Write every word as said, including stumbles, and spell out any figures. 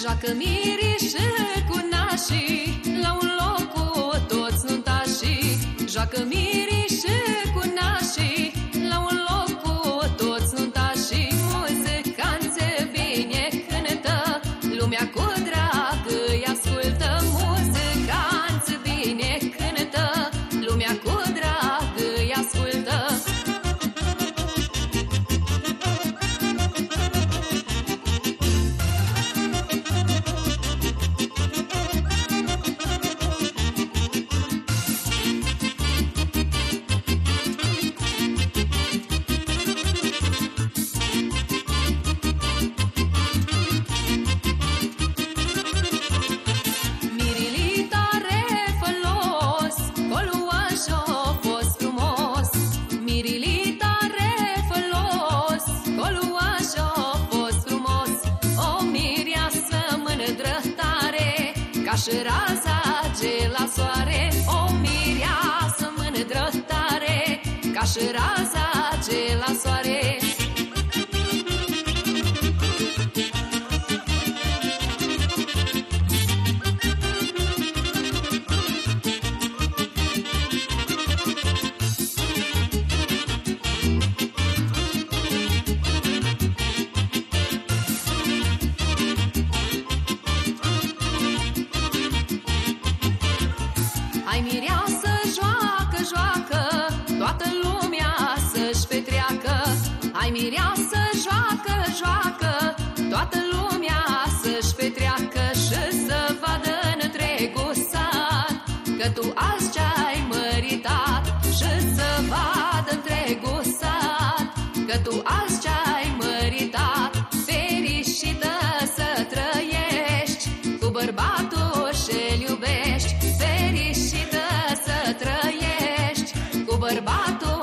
Joacă mirișă cu nașii, la un loc cu toți nuntașii. Joacă mirișă cu nașii, la un loc cu toți nuntașii. Muzicanțe bine cântă, lumea cu drag îi ascultă. Muzicanțe bine cântă, lumea cu drag îi ascultă. Ca și raza ce la soare, o mireasă mândră tare, ca și raza ce la soare. Hai mireasă, joacă, joacă, toată lumea să-și petreacă. Hai mireasă, joacă, joacă, toată lumea să-și petreacă. Și să vadă în întregul sat că tu azi ce-ai măritat. Și să vadă întregul sat că tu azi ce-ai măritat. Fericită să trăiești cu bărbatul ce-l iubești. Fericită să trăiești cu bărbatul